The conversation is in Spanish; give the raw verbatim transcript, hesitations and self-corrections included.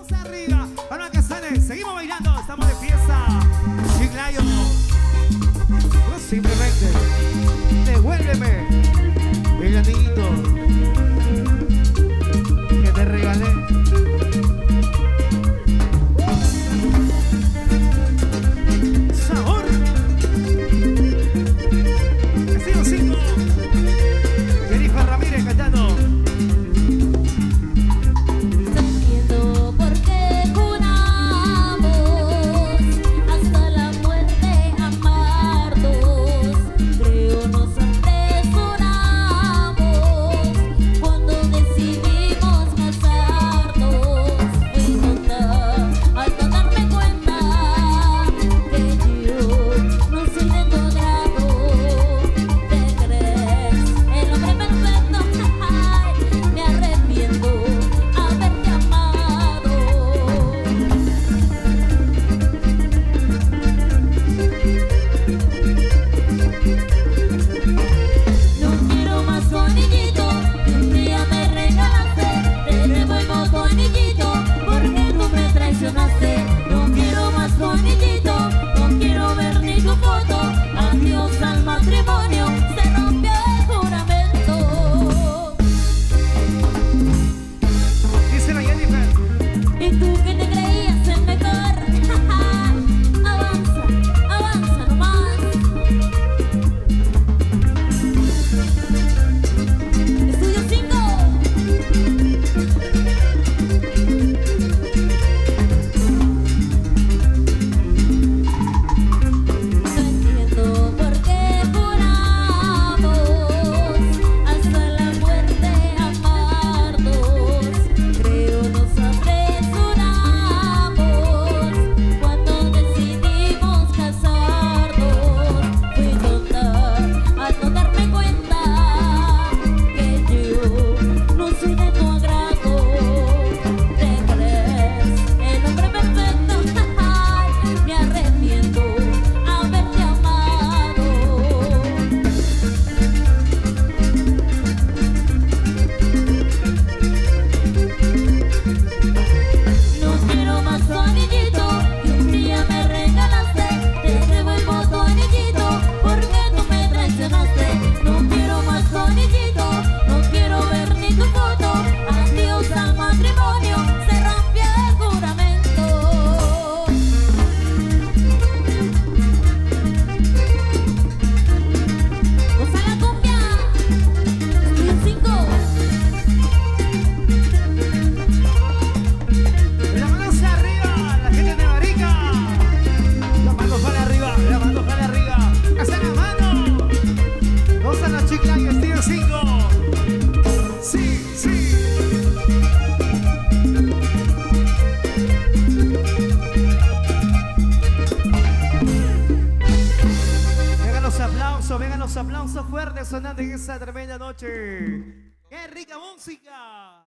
manos arriba. Ahora que sale, seguimos bailando, estamos de fiesta. Chiclayo. No, simplemente, devuélveme el anillito que te regalé. Sabor. Estilo cinco. Jennifer Ramírez cantando. No quiero más tu anillito, no quiero ver ni tu foto. Adiós al matrimonio, se rompió el juramento. Dice la Jennifer. ¿Y tú que te creías el mejor? Avanza, avanza nomás. Estudio cinco. Vengan los aplausos fuertes sonando en esta tremenda noche. ¡Qué rica música!